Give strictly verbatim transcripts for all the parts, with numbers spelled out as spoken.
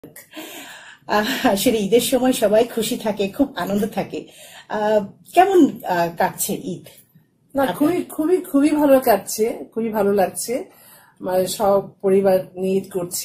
আসলে ঈদের সময় সবাই খুশি থাকে, খুব আনন্দ থাকে। কেমন কাটছে ঈদ? না, খুবই খুবই খুবই ভালো কাটছে, খুবই ভালো লাগছে। মানে সব পরিবার নিয়ে ঈদ করছি।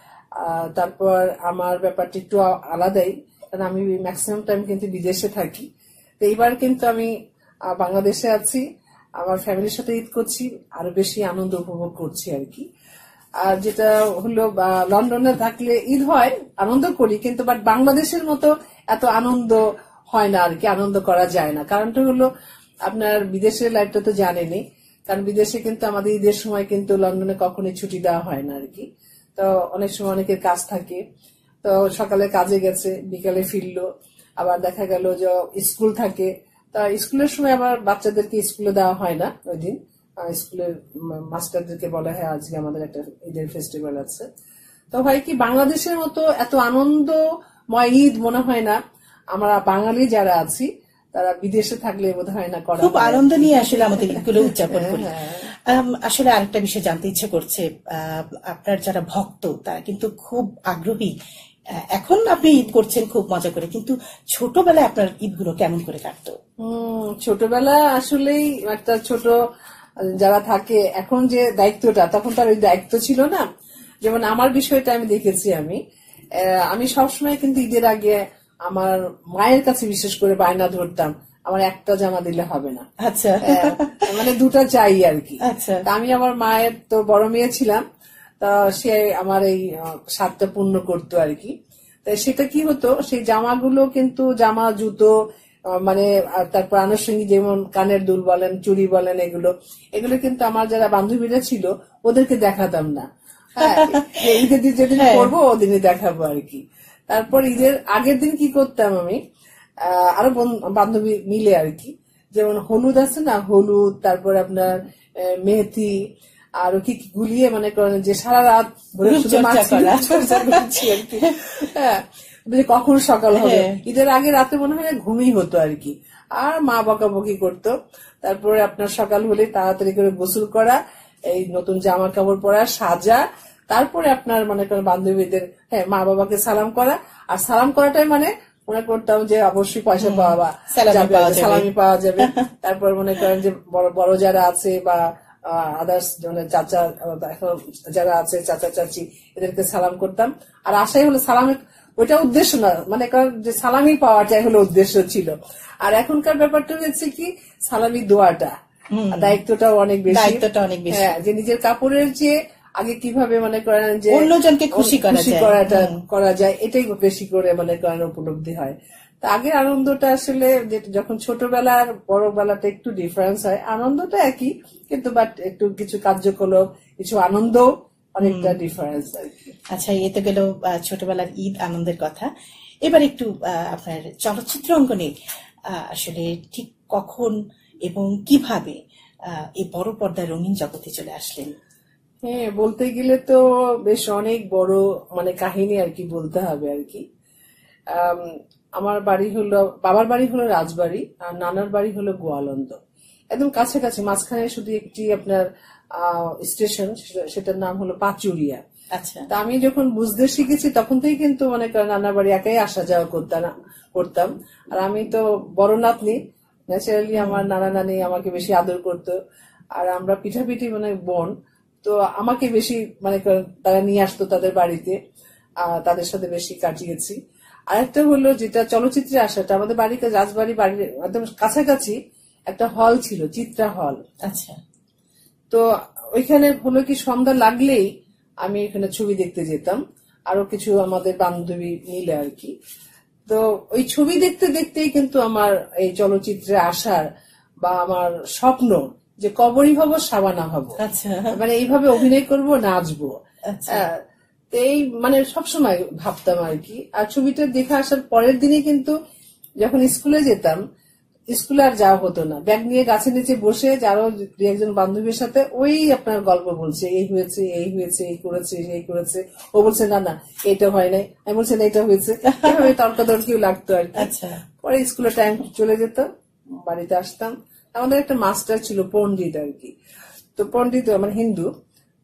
তারপর আমার ব্যাপারটা একটু আলাদাই, কারণ আমি ম্যাক্সিমাম টাইম কিন্তু বিদেশে থাকি। তো এইবার কিন্তু আমি বাংলাদেশে আছি, আমার ফ্যামিলির সাথে ঈদ করছি, আরো বেশি আনন্দ উপভোগ করছি আর কি। আর যেটা হলো লন্ডনে থাকলে ঈদ হয়, আনন্দ করি, কিন্তু বাট বাংলাদেশের মতো এত আনন্দ হয় না আর কি, আনন্দ করা যায় না। কারণটা হলো আপনার বিদেশের লাইফটা তো জানেনি, কারণ বিদেশে কিন্তু আমাদের ঈদের সময় কিন্তু লন্ডনে কখনোই ছুটি দেওয়া হয় না আর কি। তো অনেক সময় অনেকের কাজ থাকে, তো সকালে কাজে গেছে, বিকালে ফিরলো, আবার দেখা গেল যে স্কুল থাকে, তা স্কুলের সময় আবার বাচ্চাদেরকে স্কুলে দেওয়া হয় না ওই দিন। স্কুলের মাস্টারদেরকে বলা হয় আজকে আমাদের একটা ঈদের ফেস্টিভ্যাল আছে। তো হয় কি, বাংলাদেশের মতো এত আনন্দময় ঈদ মনে হয় না আমরা বাঙালি যারা আছি তারা বিদেশে থাকলে বোধ হয় না করা। খুব আনন্দ নিয়ে আসলে আমাদের ঈদগুলো উদযাপন করি। আসলে আরেকটা বিষয় জানতে ইচ্ছে করছে, আপনার যারা ভক্ত তারা কিন্তু খুব আগ্রহী। এখন আপনি ঈদ করছেন খুব মজা করে, কিন্তু ছোটবেলায় আপনার ঈদগুলো কেমন করে কাটতো? হম ছোটবেলা আসলেই একটা ছোট যারা থাকে, এখন যে দায়িত্বটা, তখন তার ওই দায়িত্ব ছিল না। যেমন আমার বিষয়টা আমি দেখেছি, আমি আমি সবসময় কিন্তু ঈদের আগে আমার মায়ের কাছে বিশেষ করে বায়না ধরতাম, আমার একটা জামা দিলে হবে না, আচ্ছা, মানে দুটা চাই আর কি। আচ্ছা, আমি আমার মায়ের তো বড় মেয়ে ছিলাম, তা সে আমার এই স্বাদটা পূর্ণ করতো আর কি। তাই সেটা কি হতো, সেই জামাগুলো কিন্তু জামা জুতো মানে তারপর আনুষঙ্গিক যেমন কানের দুল বলেন, চুড়ি বলেন, এগুলো এগুলো কিন্তু আমার যারা বান্ধবীরা ছিল ওদেরকে দেখাতাম না। হ্যাঁ, ঈদের দিন যেদিন করবো ওদিনই দেখাবো আর কি। তারপর ঈদের আগের দিন কি করতাম আমি, আহ আরো বান্ধবী মিলে আর কি, যেমন হলুদ আছে না, হলুদ, তারপর আপনার মেহেদি আরো কি কি গুলিয়ে মনে করেন যে সারা রাত ভরে হ্যাঁ, কখন সকাল হবে, ঈদের আগে রাতে মনে হয় ঘুমই হতো আর কি। আর মা বকাবকি করতো। তারপরে আপনার সকাল হলে তাড়াতাড়ি করে গোসল করা, এই নতুন জামা কাপড় পরা, সাজা, তারপরে আপনার মনে করেন বান্ধবীদের হ্যাঁ মা বাবাকে সালাম করা। আর সালাম করাটাই মানে মনে করতাম যে অবশ্যই পয়সা পাওয়া যাবে, সালামি পাওয়া যাবে। তারপর মনে করেন যে বড় বড় যারা আছে বা আদার্স মানে চাচা যারা আছে, চাচা চাচি, এদেরকে সালাম করতাম। আর আশাই হলো সালামের ওইটা উদ্দেশ্য না, মানে কারণ যে সালামি পাওয়াটাই হলো উদ্দেশ্য ছিল। আর এখনকার ব্যাপারটা হচ্ছে কি, সালামি দোয়াটা, দায়িত্বটাও অনেক বেশি, দায়িত্বটা অনেক বেশি। হ্যাঁ, যে নিজের কাপড়ের চেয়ে আগে কিভাবে মনে করেন যে অন্যজনকে খুশি করাটা করা যায়, এটাই বেশি করে মনে করেন উপলব্ধি হয়। তা আগে আনন্দটা আসলে যখন ছোটবেলার বড় বেলাটা একটু ডিফারেন্স হয়, আনন্দটা একই কিন্তু বাট একটু কিছু কার্যকলাপ, কিছু আনন্দ অনেকটা ডিফারেন্স আর কি। আচ্ছা, এ তো গেল ছোটবেলার ঈদ আনন্দের কথা। এবার একটু আপনার চলচ্চিত্র অঙ্গনে আসলে ঠিক কখন এবং কিভাবে এই বড় পর্দায় রঙিন জগতে চলে আসলেন? হ্যাঁ, বলতে গেলে তো বেশ অনেক বড় মানে কাহিনী আর কি বলতে হবে আর কি। আমার বাড়ি হলো, বাবার বাড়ি হলো রাজবাড়ি, আর নানার বাড়ি হলো গোয়ালন্দ, একদম কাছাকাছি। মাঝখানে শুধু একটি আপনার আহ স্টেশন, সেটার নাম হলো পাচুরিয়া। আচ্ছা, তা আমি যখন বুঝতে শিখেছি তখন থেকেই কিন্তু মনে করেন নানার বাড়ি একাই আসা যাওয়া করতাম করতাম আর আমি তো বড় নাতনি, ন্যাচারালি আমার নানা নানি আমাকে বেশি আদর করতো। আর আমরা পিঠাপিঠি মানে বোন, তো আমাকে বেশি মানে তারা নিয়ে আসতো তাদের বাড়িতে, আহ তাদের সাথে বেশি কাটিয়েছি। আরেকটা হলো যেটা চলচ্চিত্রে আসাটা, আমাদের বাড়ির রাজবাড়ি বাড়ির একদম কাছাকাছি একটা হল ছিল, চিত্রা হল। আচ্ছা, তো ওইখানে হলো কি সন্ধ্যা লাগলেই আমি এখানে ছবি দেখতে যেতাম, আরো কিছু আমাদের বান্ধবী মিলে আর কি। তো ওই ছবি দেখতে দেখতেই কিন্তু আমার এই চলচ্চিত্রে আসার বা আমার স্বপ্ন যে কবরী হব, সাবানা হব, মানে এইভাবে অভিনয় করব, নাচবো, এই মানে সবসময় ভাবতাম আর কি। আর ছবিটা দেখে আসার পরের দিনই কিন্তু যখন স্কুলে যেতাম, স্কুলে আর যাওয়া হতো না, ব্যাগ নিয়ে গাছের নিচে বসে আরো দুই একজন বান্ধবীর সাথে ওই আপনার গল্প বলছে, এই হয়েছে, এই হয়েছে, এই করেছে, এই করেছে, ও বলছে না না এইটা হয় নাই, আমি বলছি না এটা হয়েছে, এভাবে তর্কাতর্কিও লাগতো আর কি। পরে স্কুলে টাইম চলে যেত, বাড়িতে আসতাম। আমাদের একটা মাস্টার ছিল পন্ডিত আর কি, তো পন্ডিত আমার হিন্দু,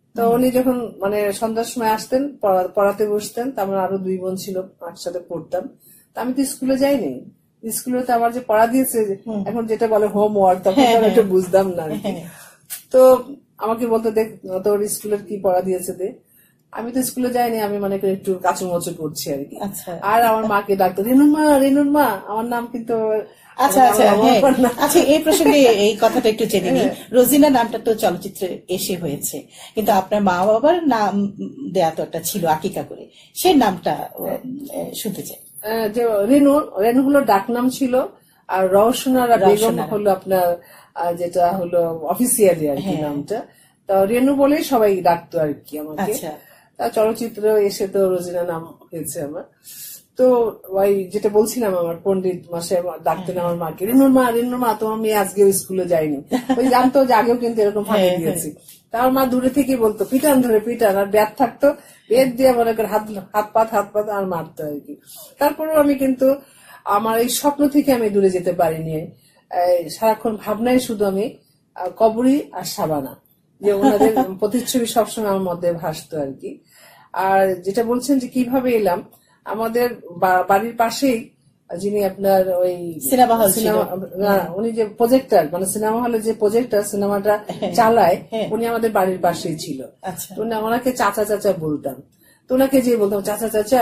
তো উনি যখন মানে সন্ধ্যার সময় আসতেন পড়াতে বসতেন, তো আমার আরো দুই বোন ছিল, একসাথে পড়তাম। তো আমি তো স্কুলে যাইনি, স্কুলে তো আমার যে পড়া দিয়েছে এখন যেটা বলে হোমওয়ার্ক, তখন তো আমি একটু বুঝতাম না আর কি। তো আমাকে বলতে দেখ তোর স্কুলের কি পড়া দিয়েছে দে। আমি তো স্কুলে যাইনি, আমি মানে একটু কাচু মচু করছি আর কি। আর আমার মাকে ডাকতো রেনুর মা, রেনুর মা, আমার নাম কিন্তু। আচ্ছা আচ্ছা আচ্ছা এই প্রসঙ্গে এই কথাটা একটু জেনে নিই। রোজিনা নামটা তো চলচ্চিত্রে এসে হয়েছে, কিন্তু আপনার মা বাবার নাম দেয়া তো একটা ছিল আকিকা করে, সে নামটা শুনতে চাই। যে রেনু, রেনু হলো ডাক নাম ছিল, আর রওশনারা বেগম হলো আপনার যেটা হলো অফিসিয়ালি আর কি নামটা। তো রেনু বলেই সবাই ডাকতো আর কি আমাকে। তা চলচ্চিত্র এসে তো রোজিনা নাম হয়েছে আমার। তো ওই যেটা বলছিলাম, আমার পন্ডিত মাসে ডাকতেন আমার মাকে রেনুর মা, রেনুর মা তোমার মেয়ে আজকেও স্কুলে যায়নি। ওই জানতো যে আগেও কিন্তু এরকম ফাঁকি দিয়েছি। তা আমার মা দূরে থেকে বলতো পিটান ধরে পিটান, আর ব্যাট থাকতো, বেদ দিয়ে মনে করে হাত হাত পাত হাত পাত আর মারতো আর কি। তারপরেও আমি কিন্তু আমার এই স্বপ্ন থেকে আমি দূরে যেতে পারিনি। সারাক্ষণ ভাবনায় শুধু আমি কবরী আর শাবানা, যে ওনাদের প্রতিচ্ছবি সবসময় আমার মধ্যে ভাসতো আর কি। আর যেটা বলছেন যে কিভাবে এলাম, আমাদের বাড়ির পাশেই যিনি আপনার ওই সিনেমা হল, উনি যে প্রজেক্টর মানে সিনেমা হলে যে প্রজেক্টর সিনেমাটা চালায়, উনি আমাদের বাড়ির পাশেই ছিল। তো ওনাকে চাচা চাচা বলতাম। তো ওনাকে যে বলতাম চাচা চাচা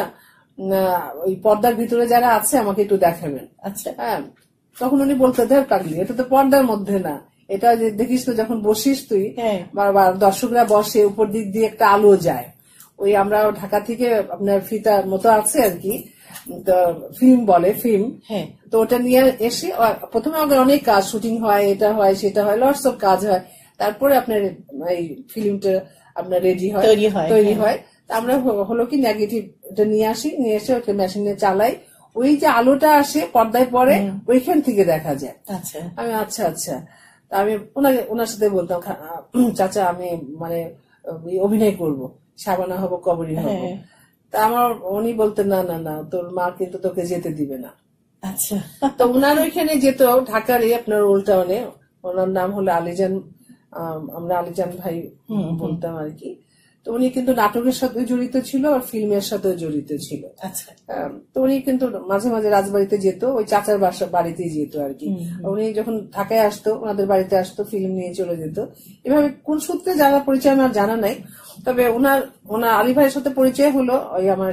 ওই পর্দার ভিতরে যারা আছে আমাকে একটু দেখাবেন। আচ্ছা হ্যাঁ, তখন উনি বলতে ধর পাগলি, এটা তো পর্দার মধ্যে না, এটা যে দেখিস তো যখন বসিস তুই দর্শকরা বসে উপর দিক দিয়ে একটা আলো যায়, ওই আমরা ঢাকা থেকে আপনার ফিতার মতো আছে আর কি, ফিল্ম বলে ফিল্ম, তো ওটা নিয়ে এসে প্রথমে আমাদের অনেক কাজ শুটিং হয়, এটা হয় সেটা হয়, লটস অফ কাজ হয়, তারপরে আপনার এই ফিল্মটা আপনার রেডি হয় তৈরি হয়। আমরা হলো কি নেগেটিভ এটা নিয়ে আসি, নিয়ে এসে ওকে মেশিনে চালাই, ওই যে আলোটা আসে পর্দায় পরে ওইখান থেকে দেখা যায়। আমি আচ্ছা আচ্ছা আমি ওনাকে ওনার সাথে বলতাম চাচা আমি মানে অভিনয় করব, শাবানা হব, কবরী হব। তা আমার উনি বলতেন না না না তোর মা কিন্তু তোকে যেতে দিবে না। আচ্ছা, তো ওনার ওইখানে যেত ঢাকার আপনার ওল্ড টাউনে, ওনার নাম হলো আলিজান, আমরা আলিজান ভাই বলতাম আর কি। তো উনি কিন্তু নাটকের সাথে জড়িত ছিল আর ফিল্মের সাথেও জড়িত ছিল। আচ্ছা, তো উনি কিন্তু মাঝে মাঝে রাজবাড়িতে যেত, ওই চাচার বাসা বাড়িতেই যেত আর কি। উনি যখন ঢাকায় আসতো ওনাদের বাড়িতে আসতো, ফিল্ম নিয়ে চলে যেত। এভাবে কোন সূত্রে যারা পরিচয় আমার জানা নাই, তবে ওনার ওনার আলী ভাইয়ের সাথে পরিচয় হলো ওই আমার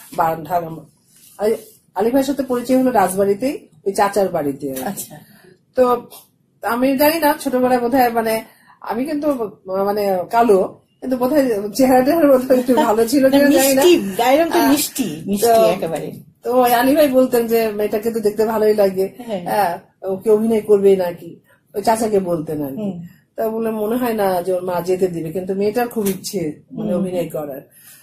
আলী ভাইয়ের সাথে পরিচয় হলো রাজবাড়িতেই, ওই চাচার বাড়িতে। আচ্ছা, তো আমি জানি না ছোটবেলায় বোধহয় মানে আমি কিন্তু মানে কালো, কিন্তু বোধহয় চেহারাটা বোধহয় একটু ভালো ছিল কিনা জানি না, মিষ্টি মিষ্টি একেবারে। তো আলী ভাই বলতেন যে মেয়েটাকে তো দেখতে ভালোই লাগে, হ্যাঁ ওকে অভিনয় করবে নাকি, ওই চাচাকে বলতেন আর কি। তা বলে মনে হয় না যে ওর মা যেতে দিবে, কিন্তু মেয়েটার খুব ইচ্ছে মানে অভিনয় করার।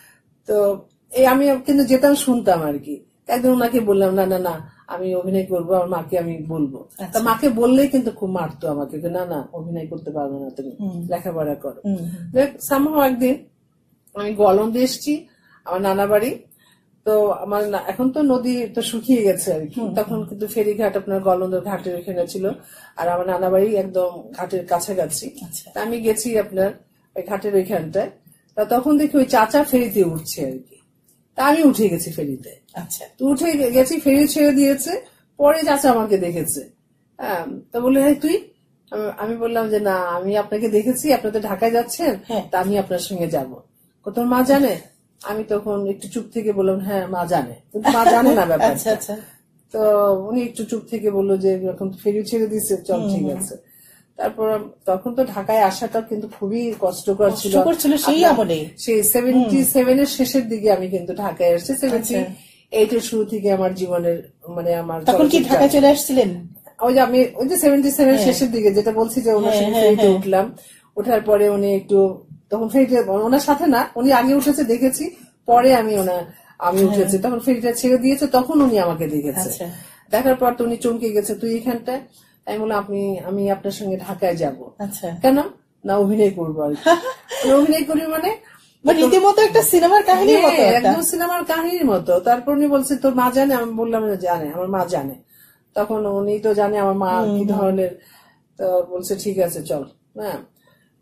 তো এই আমি কিন্তু যেতাম শুনতাম আর কি। একদিন ওনাকে বললাম না না না আমি অভিনয় করবো, আমার মাকে আমি বলবো। তা মাকে বললেই কিন্তু খুব মারতো আমাকে, না না অভিনয় করতে পারবো না, তুমি লেখাপড়া করো। সামহাও একদিন আমি গোয়ালন্দে এসেছি আমার নানা বাড়ি, তো আমার এখন তো নদী তো শুকিয়ে গেছে আর কি, তখন কিন্তু ফেরিঘাট আপনার গোয়ালন্দের ঘাটের ওখানে ছিল, আর আমার নানা বাড়ি একদম ঘাটের কাছাকাছি। তা আমি গেছি আপনার ওই ঘাটের ওইখানটায়, তা তখন দেখি ওই চাচা ফেরিতে উঠছে আর কি। তা আমি উঠে গেছি ফেরিতে। আচ্ছা, তো উঠে গেছি, ফেরি ছেড়ে দিয়েছে, পরে চাচা আমাকে দেখেছে। হ্যাঁ, তো বললে হ্যাঁ তুই, আমি বললাম যে না আমি আপনাকে দেখেছি, আপনি তো ঢাকায় যাচ্ছেন, তা আমি আপনার সঙ্গে যাবো। তোর মা জানে? আমি তখন একটু চুপ থেকে বললাম হ্যাঁ মা জানে, কিন্তু মা জানে না ব্যাপারটা। তো উনি একটু চুপ থেকে বললো যে এখন ফেরি ছেড়ে দিচ্ছে, চল ঠিক আছে। তারপর তখন তো ঢাকায় আসাটা কিন্তু খুবই কষ্টকর ছিল, সেই আমলে সেই সেভেন্টি সেভেন এর শেষের দিকে আমি কিন্তু ঢাকায় এসেছি, সেভেন্টি এইট এর শুরু থেকে আমার জীবনের মানে আমার তখন কি ঢাকায় চলে আসছিলেন? ওই যে আমি ওই যে সেভেন্টি সেভেন শেষের দিকে যেটা বলছি যে ওনার সঙ্গে ফেরিতে উঠলাম, ওঠার পরে উনি একটু তখন ফেরিতে ওনার সাথে না, উনি আগে উঠেছে দেখেছি, পরে আমি ওনার আমি উঠেছি, তখন ফেরিটা ছেড়ে দিয়েছে, তখন উনি আমাকে দেখেছে। দেখার পর তো উনি চমকে গেছে, তুই এখানটায়? আমি বললাম আপনি আমি আপনার সঙ্গে ঢাকায় যাব। কেন? না অভিনয় করবো আর কি। অভিনয় করি মানে রীতিমতো একটা সিনেমার কাহিনীর মতো, একদম সিনেমার কাহিনীর মতো। তারপর উনি বলছে তোর মা জানে? আমি বললাম জানে, আমার মা জানে। তখন উনি তো জানে আমার মা কি ধরনের, তো বলছে ঠিক আছে চল। হ্যাঁ,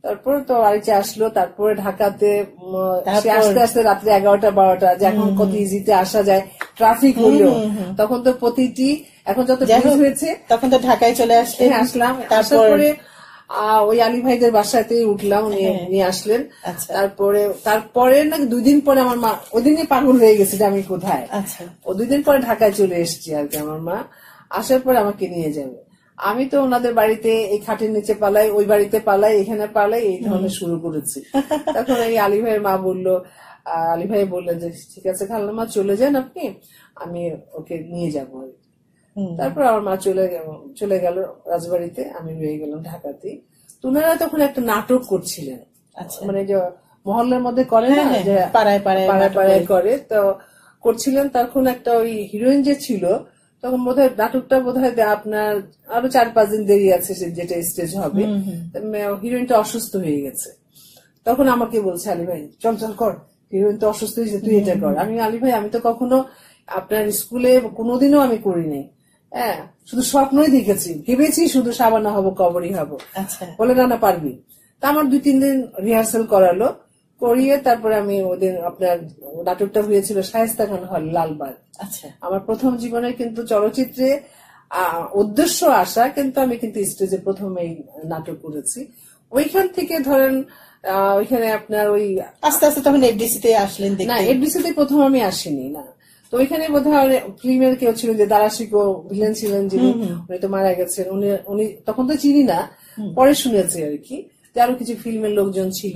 তারপর তো আইচে আসলো, তারপরে ঢাকাতে সে আস্তে আস্তে রাত্রে এগারোটা বারোটা, যে এখন কত ইজিতে আসা যায়, ট্রাফিক হইলো, তখন তো প্রতিটি এখন যত ব্রিজ হয়েছে তখন তো ঢাকায় চলে আসলে। আসলাম, আসার পরে ওই আলী ভাইদের বাসাতে উঠলাম, উনি নিয়ে আসলেন। তারপরে তারপরে না দুই দিন পরে আমার মা ওই দিনই পাগল হয়ে গেছে যে আমি কোথায়। ও দুই দিন পরে ঢাকায় চলে এসছি আর কি। আমার মা আসার পরে আমাকে নিয়ে যাবে, আমি তো ওনাদের বাড়িতে এই খাটের নিচে পালাই, ওই বাড়িতে পালাই, এখানে পালাই, এই ধরনের শুরু করেছি। তখন এই আলী ভাইয়ের মা বললো, আলী ভাই বললেন যে ঠিক আছে খালাম্মা মা চলে যান আপনি, আমি ওকে নিয়ে যাবো। তারপর আমার মা চলে চলে গেল রাজবাড়িতে, আমি রয়ে গেলাম ঢাকাতে। তো ওনারা তখন একটা নাটক করছিলেন, মানে যে মহল্লার মধ্যে করে না, যে পাড়ায় পাড়ায় পাড়ায় পাড়ায় করে, তো করছিলেন। তখন একটা ওই হিরোইন যে ছিল, তখন বোধহয় নাটকটা বোধহয় আপনার আরো চার পাঁচ দিন দেরি আছে যেটা স্টেজ হবে, হিরোইনটা অসুস্থ হয়ে গেছে। তখন আমাকে বলছে আলী ভাই চল চল কর, হিরোইন তো অসুস্থ হয়েছে, তুই এটা কর। আমি আলী ভাই আমি তো কখনো আপনার স্কুলে কোনোদিনও আমি করিনি, হ্যাঁ শুধু স্বপ্নই দেখেছি, ভেবেছি শুধু সাবানা হবো, কবরই হবো। বলে না না পারবি। তা আমার দুই তিন দিন রিহার্সাল করালো, করিয়ে তারপরে আমি ওদের আপনার নাটকটা হয়েছিল শায়েস্তা খান হল, লালবাগ। আচ্ছা, আমার প্রথম জীবনে কিন্তু চলচ্চিত্রে উদ্দেশ্য আসা, কিন্তু আমি কিন্তু স্টেজে প্রথম এই নাটক করেছি। ওইখান থেকে ধরেন ওইখানে আপনার ওই আস্তে আস্তে তখন এফডিসি তে আসলেন। না, এফডিসি তে প্রথম আমি আসিনি না, তো ওইখানে বোধহয় ফিল্মের কেউ ছিল যে দারাশিকো ভিলেন ছিলেন, যিনি উনি তো মারা গেছেন। উনি উনি তখন তো চিনি না, পরে শুনেছি আর কি, যে আরো কিছু ফিল্মের লোকজন ছিল।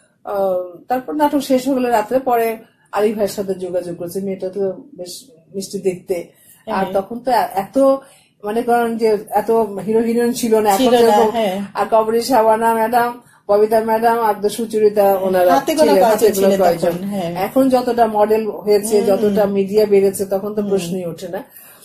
তারপর নাটক শেষ হয়ে গেল রাত্রে, পরে আলী ভাইয়ের সাথে যোগাযোগ করেছে, মেয়েটা তো বেশ মিষ্টি দেখতে। আর তখন তো এত মনে করেন যে এত হিরো হিরোইন ছিল না এখন, আর কবরী শাবানা ম্যাডাম, ববিতা ম্যাডাম আর সুচরিতা ওনারা কয়েকজন। এখন যতটা মডেল হয়েছে, যতটা মিডিয়া বেড়েছে, তখন তো প্রশ্নই ওঠে না।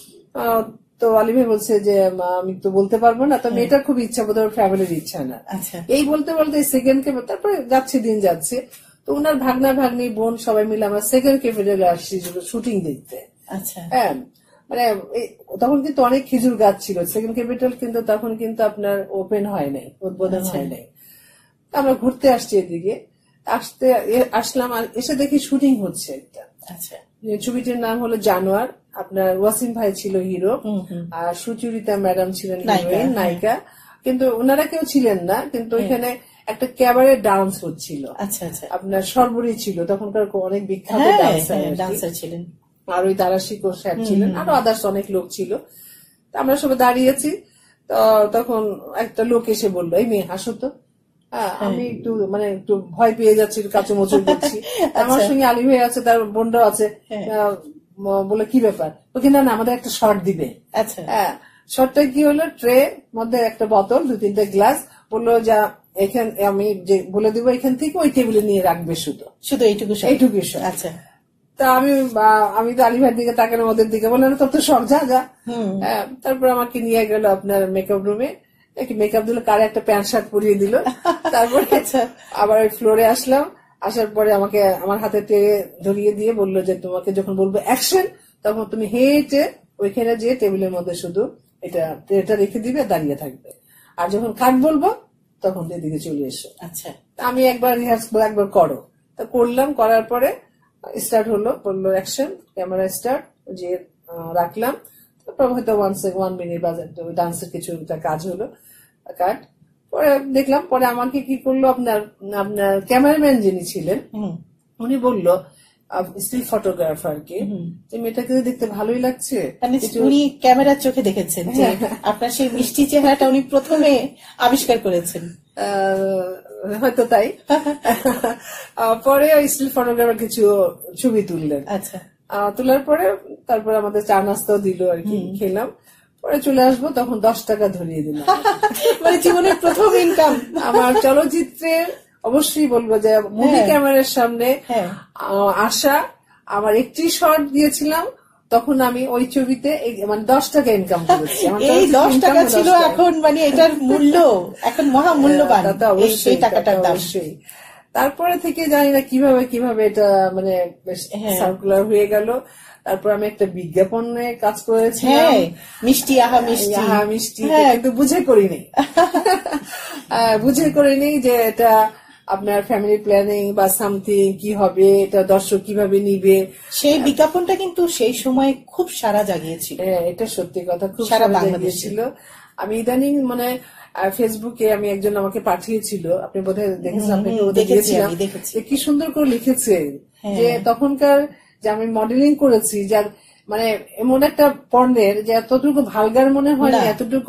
তো আলী ভাই বলছে যে আমি তো বলতে পারবো না, তো মেয়েটার খুব ইচ্ছা, বোধহয় ফ্যামিলির ইচ্ছা না। এই বলতে বলতে সেকেন্ড কে, তারপরে যাচ্ছে দিন যাচ্ছে, তো ওনার ভাগনা ভাগ্নি বোন সবাই মিলে আমরা সেকেন্ড ক্যাপিটালে আসছি শুটিং দেখতে। আচ্ছা, হ্যাঁ মানে তখন কিন্তু অনেক খেজুর গাছ ছিল সেকেন্ড ক্যাপিটাল, কিন্তু তখন কিন্তু আপনার ওপেন হয় নাই, উদ্বোধন হয় নাই। আমরা ঘুরতে আসছি এদিকে, আসতে আসলাম, এসে দেখি শুটিং হচ্ছে একটা। আচ্ছা, ছবিটির নাম হলো জানোয়ার। আপনার ওয়াসিম ভাই ছিল হিরো, আর সুচরিতা ম্যাডাম ছিলেন হিরোইন, নায়িকা। কিন্তু ওনারা কেউ ছিলেন না, কিন্তু ওইখানে একটা ক্যাবারে ডান্স হচ্ছিল। আচ্ছা আচ্ছা, আপনার সর্বরী ছিল তখনকার অনেক বিখ্যাত ডান্সার ছিলেন, আর ওই দারাশিকো স্যার ছিলেন, আরো আদার্স অনেক লোক ছিল। আমরা সবাই দাঁড়িয়েছি, তো তখন একটা লোক এসে বললো, এই মেয়ে হাসো তো। আমি একটু মানে একটু ভয় পেয়ে যাচ্ছি, কাচুমচু করছি। আমার সঙ্গে আলী ভাই আছে, তার বোনরাও আছে। বলে কি ব্যাপার? ওকে না না আমাদের একটা শর্ট দিবে। আচ্ছা, হ্যাঁ শর্টটা কি হলো, ট্রে মধ্যে একটা বোতল, দু তিনটে গ্লাস, বললো যা এখান আমি যে বলে দিব এখান থেকে ওই টেবিলে নিয়ে রাখবে, শুধু শুধু এইটুকু এইটুকু। আচ্ছা, তা আমি আমি তো আলী ভাইয়ের দিকে তাকানো, ওদের দিকে বললাম তোর তো সব যা যা। তারপর আমাকে নিয়ে গেল আপনার মেকআপ রুমে, মেকআপ দিল, কারে একটা প্যান্ট শার্ট পরিয়ে দিল। তারপরে আবার ফ্লোরে আসলাম, আসার পরে আমাকে আমার হাতে টেনে ধরিয়ে দিয়ে বললো যে তোমাকে যখন বলবো অ্যাকশন, তখন তুমি হেঁটে ওইখানে যে টেবিলের মধ্যে শুধু এটা ট্রেটা রেখে দিবে, দাঁড়িয়ে থাকবে, আর যখন কাট বলবো তখন এদিকে চলে এসো। আচ্ছা, আমি একবার রিহার্সাল একবার করো, তা করলাম, করার পরে স্টার্ট হলো, বললো অ্যাকশন, ক্যামেরা স্টার্ট, যে রাখলাম। তারপর হয়তো ওয়ান ওয়ান মিনিট বা ডান্সের কিছু একটা কাজ হলো, কাট পরে দেখলাম। পরে আমাকে কি করলো আপনার আপনার ক্যামেরাম্যান যিনি ছিলেন, উনি বললো স্টিল ফটোগ্রাফারকে, যে মেয়েটাকে দেখতে ভালোই লাগছে। উনি ক্যামেরার চোখে দেখেছেন যে আপনার সেই মিষ্টি চেহারাটা উনি প্রথমে আবিষ্কার করেছেন, হয়তো তাই। পরে স্টিল ফটোগ্রাফার কিছু ছবি তুললেন। আচ্ছা, তোলার পরে তারপরে আমাদের চা নাস্তাও দিল আর কি, খেলাম। পরে চলে আসবো, তখন দশ টাকা ধরিয়ে দিলাম। মানে জীবনের প্রথম ইনকাম আমার চলচ্চিত্রে। অবশ্যই বলবো যে মুভি ক্যামেরার সামনে আসা, আমার একটি শর্ট দিয়েছিলাম, তখন আমি ওই ছবিতে মানে দশ টাকা ইনকাম করেছি। এই দশ টাকা ছিল এখন মানে এটার মূল্য এখন মহা মূল্যবান, অবশ্যই টাকাটার দাম। অবশ্যই। তারপরে থেকে জানি না কিভাবে কিভাবে এটা মানে সার্কুলার হয়ে গেল। তারপর আমি একটা বিজ্ঞাপনে কাজ করেছি, মিষ্টি আহা মিষ্টি আহা মিষ্টি, কিন্তু বুঝে করিনি বুঝে করিনি যে এটা আপনার ফ্যামিলি প্ল্যানিং বা সামথিং কি হবে, এটা দর্শক কিভাবে নিবে। সেই বিজ্ঞাপনটা কিন্তু সেই সময় খুব সারা জাগিয়েছিল। হ্যাঁ, এটা সত্যি কথা, খুব সারা জাগিয়েছিল। আমি ইদানিং মানে ফেসবুকে আমি একজন আমাকে পাঠিয়েছিল, আপনি বোধহয় দেখেছেন, আপনাকে দিয়েছিলাম, কি সুন্দর করে লিখেছে যে তখনকার যে আমি মডেলিং করেছি, যার মানে এমন একটা পণ্যের যে এতটুকু ভালগার মনে হয় না, এতটুকু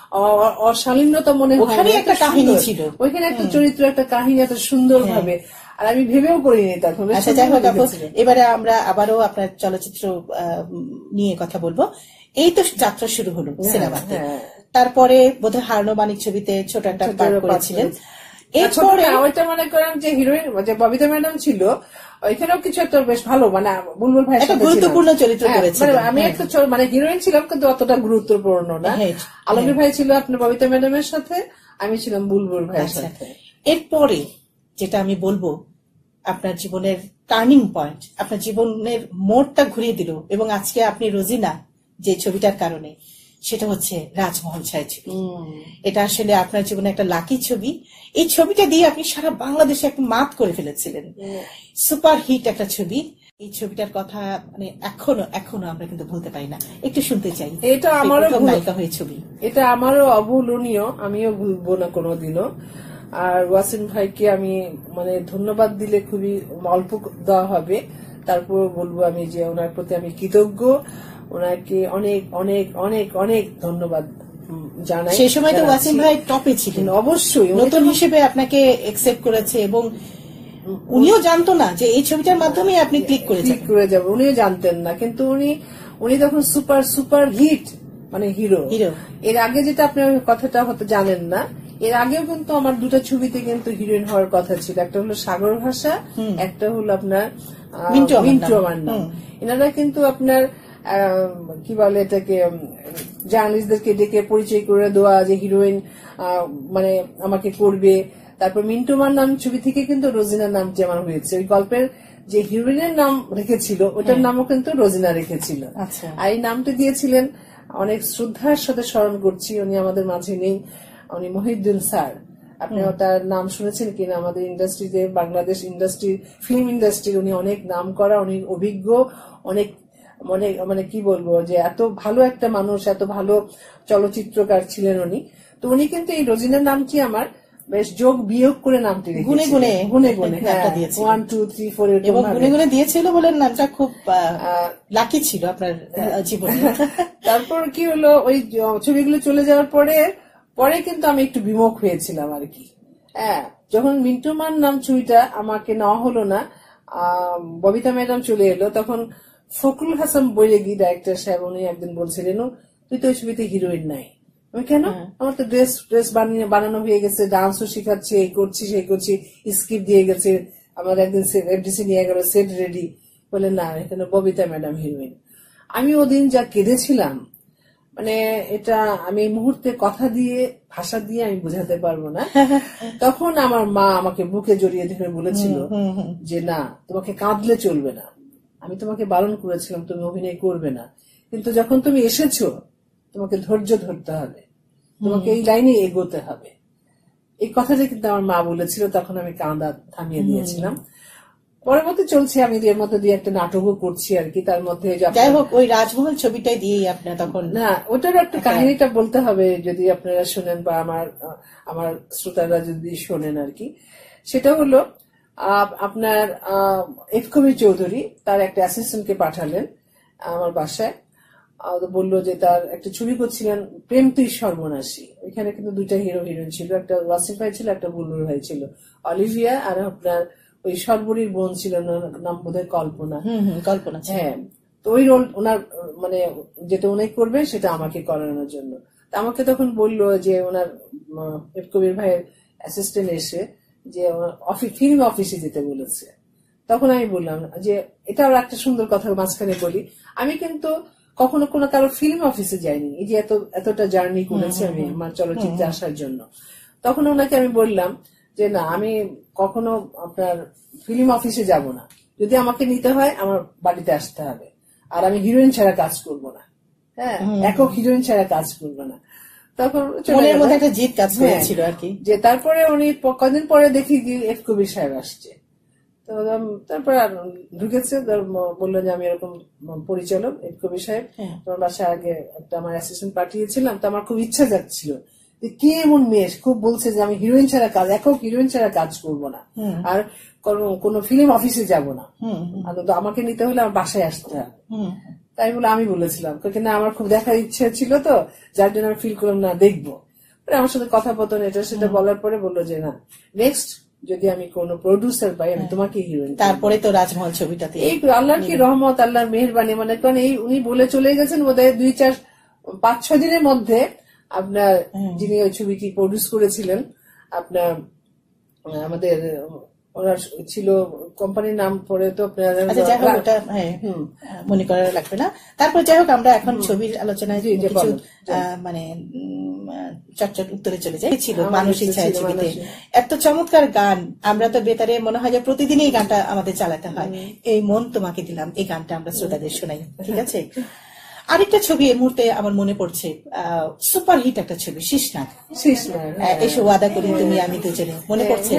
অশালীনতা মনে হয়, একটা কাহিনী ছিল ওইখানে, একটা চরিত্র, একটা কাহিনী এত সুন্দর ভাবে, আর আমি ভেবেও করিনি তখন। আচ্ছা, যাই হোক, এবারে আমরা আবারও আপনার চলচ্চিত্র নিয়ে কথা বলবো। এই তো যাত্রা শুরু হলো সিনেমাতে, তারপরে বোধহয় হারানো মানিক ছবিতে ছোট একটা পার্ট করেছিলেন। এরপরে ওইটা মনে করেন যে হিরোইন যে ববিতা ম্যাডাম ছিল, ওইখানেও কিছু একটা বেশ ভালো, মানে বুলবুল ভাইয়ের সাথে গুরুত্বপূর্ণ চরিত্র করেছিলেন। আমি একটা মানে হিরোইন ছিলাম, কিন্তু অতটা গুরুত্বপূর্ণ না। আলমগীর ভাই ছিল আপনার ববিতা ম্যাডামের সাথে, আমি ছিলাম বুলবুল ভাইয়ের সাথে। এরপরে যেটা আমি বলবো, আপনার জীবনের টার্নিং পয়েন্ট, আপনার জীবনের মোড়টা ঘুরিয়ে দিল, এবং আজকে আপনি রোজিনা যে ছবিটার কারণে, সেটা হচ্ছে রাজমহল ছায়াছবি। এটা আসলে আপনার জীবনে একটা লাকি ছবি। এই ছবিটা দিয়ে আপনি সারা বাংলাদেশে একটা মাত করে ফেলেছিলেন, সুপার হিট একটা ছবি। এই ছবিটার কথা মানে এখনো এখনো আমরা কিন্তু ভুলতে পারি না। একটু শুনতে চাই। এটা আমারও নায়িকা হয়ে ছবি, এটা আমারও অভুলনীয়, আমিও ভুলবো না কোনোদিনও। আর ওয়াসিম ভাইকে আমি মানে ধন্যবাদ দিলে খুবই অল্প দেওয়া হবে, তারপর বলবো আমি যে ওনার প্রতি আমি কৃতজ্ঞ, ওনাকে অনেক অনেক অনেক অনেক ধন্যবাদ জানাই। সেই সময় তো ওয়াসিম ভাই টপে ছিলেন, অবশ্যই নতুন হিসেবে আপনাকে একসেপ্ট করেছে, এবং উনিও জানতো না যে এই ছবিটার মাধ্যমে আপনি ক্লিক করে ক্লিক করে যাবেন, উনিও জানতেন না, কিন্তু উনি উনি তখন সুপার সুপার হিট মানে হিরো। এর আগে যেটা আপনি কথাটা হয়তো জানেন না, এর আগেও কিন্তু আমার দুটো ছবিতে কিন্তু হিরোইন হওয়ার কথা ছিল, একটা হলো সাগর ভাষা, একটা হলো আপনার মিন্টু আমার নাম। এনারা কিন্তু আপনার কি বলে এটাকে, জার্নালিস্টদেরকে ডেকে পরিচয় করে দেওয়া যে হিরোইন মানে আমাকে করবে। তারপর মিন্টু আমার নাম ছবি থেকে কিন্তু রোজিনার নামটি আমার হয়েছে। ওই গল্পের যে হিরোইনের নাম রেখেছিল ওটার নামও কিন্তু রোজিনা রেখেছিল। আর এই নামটি দিয়েছিলেন, অনেক শ্রদ্ধার সাথে স্মরণ করছি, উনি আমাদের মাঝে নেই, উনি মহিউদ্দিন স্যার। আপনি তার নাম শুনেছেন কিনা, আমাদের ইন্ডাস্ট্রিতে, বাংলাদেশ ইন্ডাস্ট্রি, ফিল্ম ইন্ডাস্ট্রির উনি অনেক নাম করা, উনি অভিজ্ঞ, অনেক মানে মানে কি বলবো যে এত ভালো একটা মানুষ, এত ভালো চলচ্চিত্রকার ছিলেন উনি। তো উনি কিন্তু এই রোজিনার নামটি আমার বেশ যোগ বিয়োগ করে নামটি গুনে গুনে গুনে গুনে ওয়ান টু থ্রি ফোর এবং গুনে গুনে দিয়েছিল বলেন, নামটা খুব লাকি ছিল আপনার জীবনে। তারপর কি হলো, ওই ছবিগুলো চলে যাওয়ার পরে পরে কিন্তু আমি একটু বিমুখ হয়েছিলাম আর কি। হ্যাঁ, যখন মিন্টুমান নাম ছবিটা আমাকে নেওয়া হলো না, ববিতা ম্যাডাম চলে এলো, তখন ফখরুল হাসান বৈরাগী ডাইরেক্টর সাহেব উনি একদিন বলছিলেন, তুই তো ওই ছবিতে হিরোইন নাই। আমি কেন, আমার তো ড্রেস ড্রেস বানিয়ে বানানো হয়ে গেছে, ডান্সও শেখাচ্ছি, এই করছি সেই করছি, স্ক্রিপ্ট দিয়ে গেছে, আমার একদিন এফডিসি নিয়ে গেল, সেট রেডি, বলে না এখানে ববিতা ম্যাডাম হিরোইন। আমি ওদিন যা কেঁদেছিলাম, মানে এটা আমি মুহূর্তে কথা দিয়ে ভাষা দিয়ে আমি বোঝাতে পারবো না। তখন আমার মা আমাকে বুকে জড়িয়ে ধরে বলেছিল যে না, তোমাকে কাঁদলে চলবে না, আমি তোমাকে বারণ করেছিলাম তুমি অভিনয় করবে না, কিন্তু যখন তুমি এসেছো তোমাকে ধৈর্য ধরতে হবে, তোমাকে এই লাইনে এগোতে হবে। এই কথাটা কিন্তু আমার মা বলেছিল, তখন আমি কাঁদা থামিয়ে দিয়েছিলাম। পরবর্তী চলছে, আমি এর মধ্যে দিয়ে একটা নাটকও করছি আর কি। তার মধ্যে যাই হোক, ওই রাজমহল ছবিটাই দিয়েই আপনার তখন না, ওটার একটা কাহিনীটা বলতে হবে যদি আপনারা শোনেন বা আমার আমার শ্রোতারা যদি শোনেন আর কি। সেটা হলো আপনার এফ কবির চৌধুরী তার একটা অ্যাসিস্ট্যান্টকে পাঠালেন আমার বাসায়, বললো যে তার একটা ছবি করছিলেন প্রেম তুই সর্বনাশী। ওইখানে কিন্তু দুইটা হিরো হিরোইন ছিল, একটা ওয়াসিফ ভাই ছিল, একটা বুলবুল ভাই ছিল, অলিভিয়া আর আপনার ওই সর্বরীর বোন ছিল, নাম বোধহয় কল্পনা। কল্পনা হ্যাঁ, তো ওই রোল ওনার মানে যেটা উনি করবে সেটা আমাকে করানোর জন্য। আমাকে তখন বললো যে ওনার এফ কবির ভাইয়ের অ্যাসিস্ট্যান্ট এসে যে ফিল্ম অফিসে যেতে বলেছে। তখন আমি বললাম যে এটা আর একটা সুন্দর কথা মাঝখানে বলি, আমি কিন্তু কখনো কোনো কারো ফিল্ম অফিসে যাইনি, এই যে এত এতটা জার্নি করেছি আমি আমার চলচ্চিত্রে আসার জন্য। তখন ওনাকে আমি বললাম যে না, আমি কখনো আপনার ফিল্ম অফিসে যাব না, যদি আমাকে নিতে হয় আমার বাড়িতে আসতে হবে। আর আমি হিরোইন ছাড়া কাজ করব না, হ্যাঁ একক হিরোইন ছাড়া কাজ করব না। তখন মনের মধ্যে একটা জিদ কাজ করেছিল আর কি। যে তারপরে উনি কদিন পরে দেখি যে এফ কবির সাহেব আসছে, তো তারপরে ঢুকেছে, বললো যে আমি এরকম পরিচালক এফ কবির সাহেব, তোমার বাসায় আগে একটা আমার অ্যাসিস্ট্যান্ট পাঠিয়েছিলাম, তো আমার খুব ইচ্ছা যাচ্ছিল যে কে এমন মেয়ে খুব বলছে যে আমি হিরোইন ছাড়া কাজ, একক হিরোইন ছাড়া কাজ করব না, আর কোন ফিল্ম অফিসে যাব না, আমাকে নিতে হলে আমার বাসায় আসতে হবে। তাই বলে আমি বলেছিলাম কিন্তু আমার খুব দেখার ইচ্ছা ছিল, তো যার জন্য আমি ফিল করলাম না দেখবো। আমার সাথে কথা বলতো এটা সেটা বলার পরে বললো যে না, নেক্সট যদি আমি কোন প্রডিউসার পাই আমি তোমাকে হিরোইন। তারপরে তো রাজমহল ছবিটাতে এই আল্লাহর কি রহমত, আল্লাহর মেহেরবানি, মানে কারণ এই উনি বলে চলে গেছেন বোধহয় দুই চার পাঁচ ছয় দিনের মধ্যে আপনার যিনি ওই ছবিটি প্রডিউস করেছিলেন আপনার আমাদের ওনার ছিল কোম্পানির নাম পরে তো আপনার মনে করা লাগবে না। তারপর যাই হোক আমরা এখন ছবির আলোচনায় মানে চর্চার উত্তরে চলে যাই। ছিল মানসিক ছায়াছবিতে এত চমৎকার গান, আমরা তো বেতারে মনে হয় যে প্রতিদিনই এই গানটা আমাদের চালাতে হয়। এই মন তোমাকে দিলাম, এই গানটা আমরা শ্রোতাদের শোনাই, ঠিক আছে। আরেকটা ছবি এই মুহূর্তে আমার মনে পড়ছে, সুপার হিট একটা ছবি শীষনাগ, এসে ওয়াদা করি তুমি আমি দুজনে, মনে পড়ছে?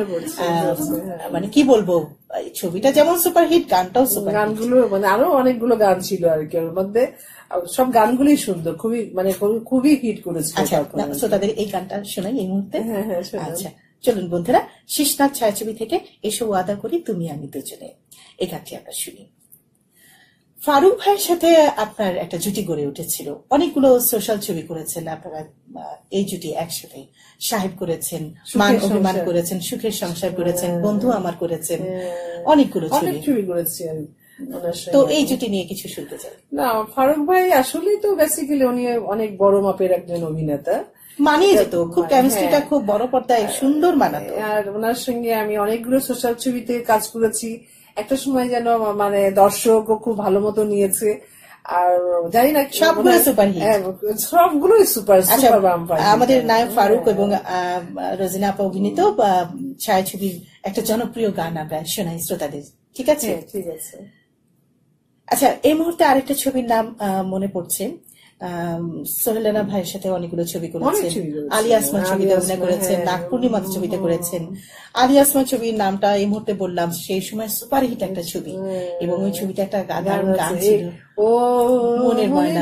মানে কি বলবো, ছবিটা যেমন সুপার হিট, গানটাও সুপার, গানগুলো মানে আরো অনেকগুলো গান ছিল আর কি ওর মধ্যে, সব গানগুলোই সুন্দর, খুবই মানে খুবই হিট করেছে। আচ্ছা শ্রোতাদের এই গানটা শোনাই এই মুহূর্তে। আচ্ছা চলুন বন্ধুরা, শীষনাগ ছায়াছবি থেকে এসে ওয়াদা করি তুমি আমি দুজনে, এই গানটি আমরা শুনি। ফারুক ভাইয়ের সাথে আপনার একটা জুটি গড়ে উঠেছিল, অনেকগুলো সোশ্যাল ছবি করেছেন আপনারা, এই জুটি একসাথে সাহেব করেছেন, মান অভিমান করেছেন, সুখের সংসার করেছেন, বন্ধু আমার করেছেন, অনেকগুলো ছবি করেছেন। তো এই জুটি নিয়ে কিছু শুনতে চাই। না, ফারুক ভাই আসলেই তো বেসিক্যালি উনি অনেক বড় মাপের একজন অভিনেতা, মানিয়ে যেত, খুব কেমিস্ট্রিটা খুব বড় পর্দায় সুন্দর মানাতো। আর ওনার সঙ্গে আমি অনেকগুলো সোশ্যাল ছবিতে কাজ করেছি, একটা সময় যেন মানে দর্শকও খুব ভালো মতো নিয়েছে, আর জানি না সবগুলো সুপার হিট, সবগুলোই সুপার সুপার। আমাদের নায়ক ফারুক এবং রোজিনা আপা অভিনীত ছায়াছবির একটা জনপ্রিয় গান আমরা শোনাই শ্রোতাদের, ঠিক আছে? ঠিক আছে। আচ্ছা এই মুহূর্তে আরেকটা ছবির নাম মনে পড়ছে, সোহেলানা ভাইয়ের সাথে অনেকগুলো ছবি করেছেন, আলী আসমান ছবিতে অভিনয় করেছেন, নাগ পূর্ণিমা ছবিতে করেছেন। আলী আসমান ছবির নামটা এই মুহূর্তে বললাম, সেই সময় সুপার হিট একটা ছবি, এবং ওই ছবিটা একটা গান ছিল ও মনের ময়না।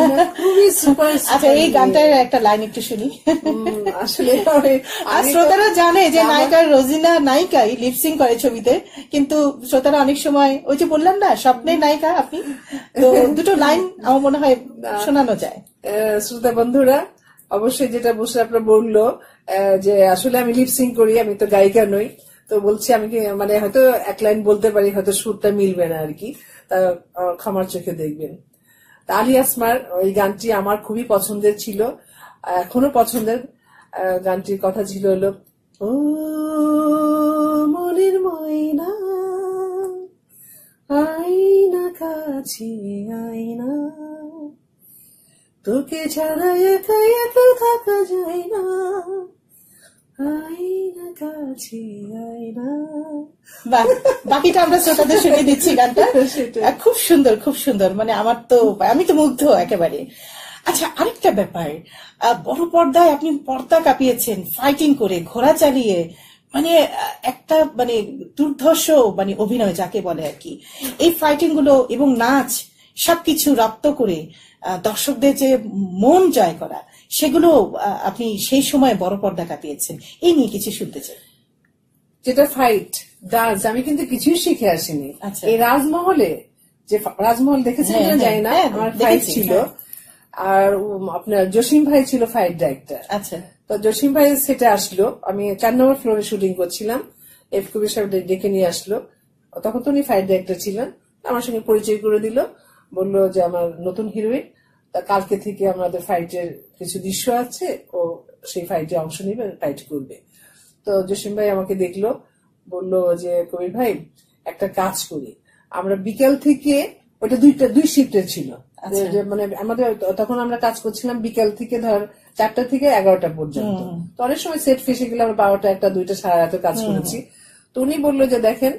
আচ্ছা এই গানটার একটা লাইন একটু শুনি। আসলে আর শ্রোতারা জানে যে নায়িকা রোজিনা নায়িকাই লিপসিং করে ছবিতে, কিন্তু শ্রোতারা অনেক সময় ওই যে বললাম না স্বপ্নের নায়িকা আপনি, তো দুটো লাইন আমার মনে হয় শোনানো যায়। শ্রোতা বন্ধুরা অবশ্যই যেটা বসে আপনার বললো যে আসলে আমি লিপসিং করি, আমি তো গায়িকা নই, তো বলছি আমি কি মানে হয়তো এক লাইন বলতে পারি, হয়তো সুরটা মিলবে না আর কি, তা ক্ষমার চোখে দেখবেন। আলী আসমার ওই গানটি আমার খুবই পছন্দের ছিল, এখনো পছন্দের। গানটির কথা ছিল হলো, ও মনের ময়না আইনা কাছে আইনা, তোকে ছাড়া একা একা থাকা যায় না, আইনা কাছে আইনা। বাকিটা আমরা শ্রোতাদের শুনে দিচ্ছি গানটা, খুব সুন্দর খুব সুন্দর, মানে আমার তো আমি তো মুগ্ধ একেবারে। আচ্ছা আরেকটা ব্যাপার, বড় পর্দায় আপনি পর্দা কাঁপিয়েছেন ফাইটিং করে, ঘোড়া চালিয়ে, মানে একটা মানে দুর্ধর্ষ মানে অভিনয় যাকে বলে আর কি, এই ফাইটিং গুলো এবং নাচ সবকিছু রপ্ত করে দর্শকদের যে মন জয় করা, সেগুলো আপনি সেই সময় বড় পর্দা কাঁপিয়েছেন, এই নিয়ে কিছু শুনতে চাই। যেটা ফাইট ডান্স আমি কিন্তু কিছুই শিখে আসিনি। এই রাজমহলে যে রাজমহল দেখেছেন না যায় না, আমার ফাইট ছিল, আর আপনার জসিম ভাই ছিল ফাইট ডাইরেক্টর। আচ্ছা, তো জসিম ভাই সেটা আসলো, আমি চার নম্বর ফ্লোরে শুটিং করছিলাম, এফ কবির সাহেব ডেকে নিয়ে আসলো, তখন তো উনি ফাইট ডাইরেক্টর ছিলেন, আমার সঙ্গে পরিচয় করে দিল, বললো যে আমার নতুন হিরোইন, তা কালকে থেকে আমাদের ফাইটের কিছু দৃশ্য আছে, ও সেই ফাইটে অংশ নিবে, ফাইট করবে। তো জসিম ভাই আমাকে দেখলো, বললো যে কবির ভাই একটা কাজ করি, আমরা বিকেল থেকে, ওটা দুইটা দুই শিফটের ছিল, মানে আমাদের তখন আমরা কাজ করছিলাম বিকেল থেকে ধর চারটা থেকে এগারোটা পর্যন্ত, তো অনেক সময় সেট ফেসে গেলে আমরা বারোটা একটা দুইটা সারা রাতে কাজ করেছি। তো উনি বললো যে দেখেন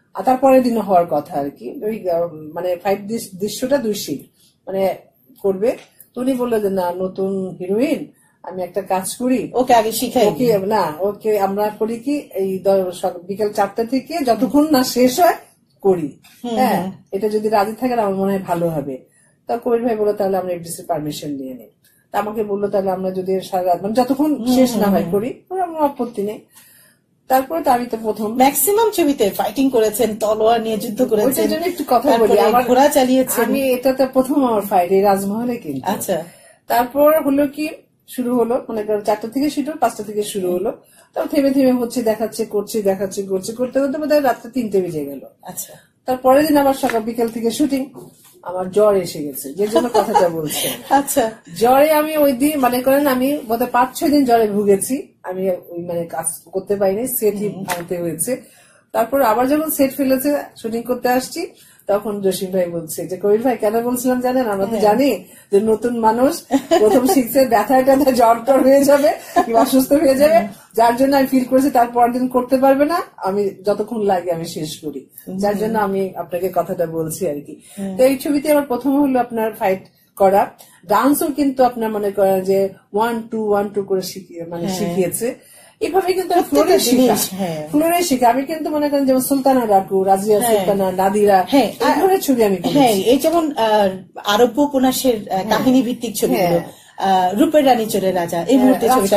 আর তারপরের দিন হওয়ার কথা আর কি, ওই মানে ফাইট দৃশ্যটা দুই শিট মানে করবে। তো উনি বললো যে না, নতুন হিরোইন, আমি একটা কাজ করি, ওকে আগে শিখাই, ওকে না ওকে আমরা করি কি এই বিকেল চারটা থেকে যতক্ষণ না শেষ হয় করি, হ্যাঁ এটা যদি রাজি থাকে আমার মনে হয় ভালো হবে। তা কবির ভাই বললো তাহলে আমরা এফডিসির পারমিশন নিয়ে নিই। তা আমাকে বললো তাহলে আমরা যদি সারা রাত মানে যতক্ষণ শেষ না হয় করি, আমার আপত্তি নেই। তারপরে তো আমি তো প্রথম ম্যাক্সিমাম ছবিতে ফাইটিং করেছেন, তলোয়ার নিয়ে যুদ্ধ করেছেন। ওইটার জন্য একটু কথা বলি, আমার ঘোড়া চালিয়েছেন। আমি এটা তো প্রথম আমার ফাইট এই রাজমহলে কিন্তু। আচ্ছা, তারপর হলো কি শুরু হলো মনে করো চারটা থেকে শুরু, পাঁচটা থেকে শুরু হলো, তারপর থেমে থেমে হচ্ছে, দেখাচ্ছে করছি দেখাচ্ছে করছি করতে করতে বোধহয় রাত্রে তিনটে বেজে গেল। আচ্ছা, তারপরের দিন আবার সকাল বিকেল থেকে শুটিং, আমার জ্বর এসে গেছে, যে জন্য কথাটা বলছি। আচ্ছা, জ্বরে আমি ওই দিন মনে করেন আমি বোধহয় পাঁচ ছয় দিন জ্বরে ভুগেছি, আমি ওই মানে কাজ করতে পারিনি, সেটই ভাঙতে হয়েছে। তারপর আবার যখন সেট ফেলেছে শুটিং করতে আসছি, তখন জসিম ভাই বলছে যে কবির ভাই কেন বলছিলাম জানেন, আমরা তো জানি যে নতুন মানুষ প্রথম শিখছে, ব্যথায় ট্যাথা জ্বর টর হয়ে যাবে কিংবা অসুস্থ হয়ে যাবে, যার জন্য আমি ফিল করেছি তারপর দিন করতে পারবে না, আমি যতক্ষণ লাগে আমি শেষ করি, যার জন্য আমি আপনাকে কথাটা বলছি আর কি। তো এই ছবিতে আমার প্রথম হলো আপনার ফাইট করা, ডান্সও কিন্তু আপনার মনে করেন যে ওয়ান টু ওয়ান টু করে শিখিয়ে মানে শিখিয়েছে, এভাবে কিন্তু ফ্লোরে শিখা ফ্লোরে শিখা আমি কিন্তু মনে করেন যেমন সুলতানা রাকু, রাজিয়া সুলতানা, নাদিরা, এই ধরনের ছবি আমি হ্যাঁ, এই যেমন আরব্য উপন্যাসের কাহিনী ভিত্তিক ছবিগুলো, রূপের রানী চোরের রাজা, এই মুহূর্তে ছবিটা